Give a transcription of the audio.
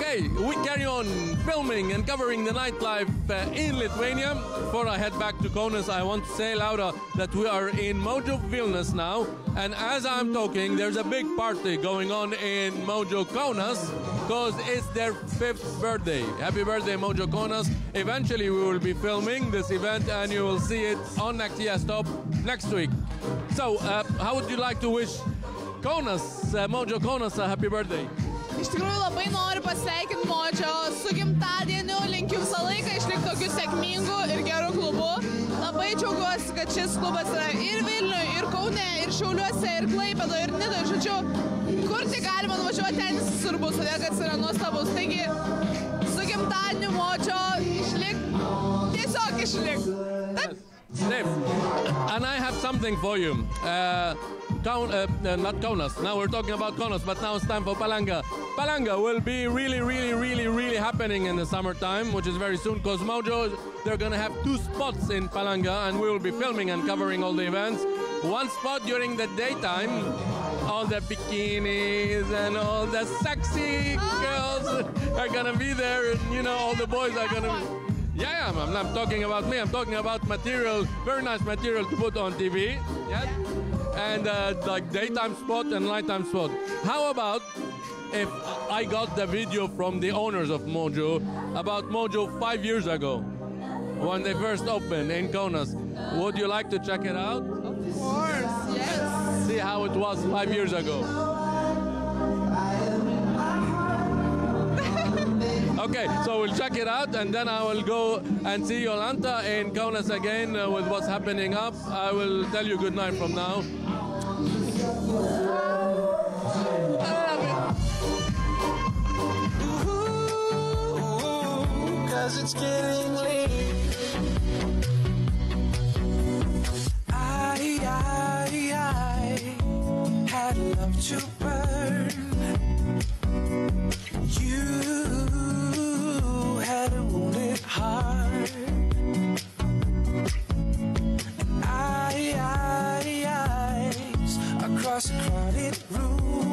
Okay, we carry on filming and covering the nightlife in Lithuania. Before I head back to Kaunas, I want to say, Laura, that we are in Mojo Vilnius now. And as I'm talking, there's a big party going on in Mojo Kaunas because it's their 5th birthday. Happy birthday, Mojo Kaunas. Eventually, we will be filming this event and you will see it on Naktyje Stop next week. So, how would you like to wish Kaunas, Mojo Kaunas, a happy birthday? Iš tikrųjų labai noriu pasveikinti Mojo su gimtadieniu, linkiu visą laiką išlikti tokiu sėkmingu ir geru klubu. Labai džiaugiuosi, kad šis klubas yra ir Vilniuje, ir Kaune, ir Šiauliuose, ir Klaipėdoje, ir Nidoje. Žodžiu, kur tik galima nuvažiuoti, ten jis visur bus, todėl kad jis yra nuostabus. Taigi, su gimtadieniu Mojo išlik, tiesiog išlik. Taip. Steve, and I have something for you. Not Kaunas. Now we're talking about Kaunas, but now it's time for Palanga. Palanga will be really happening in the summertime, which is very soon, because Mojo, they're going to have 2 spots in Palanga, and we will be filming and covering all the events. One spot during the daytime, all the bikinis and all the sexy girls are going to be there, and you know, all the boys are going to be... Yeah, I'm not talking about me. I'm talking about material, very nice material to put on TV. Yes? And like daytime spot and nighttime spot. How about if I got the video from the owners of Mojo about Mojo 5 years ago when they first opened in Kaunas? Would you like to check it out? Of course, yes. See how it was 5 years ago. Okay, so we'll check it out and then I will go and see Jolanta in Kaunas again with what's happening up. I will tell you good night from now. I love it. Ooh, 'cause it's getting late. I had love to burn. You had a wounded heart, and eyes across a crowded room.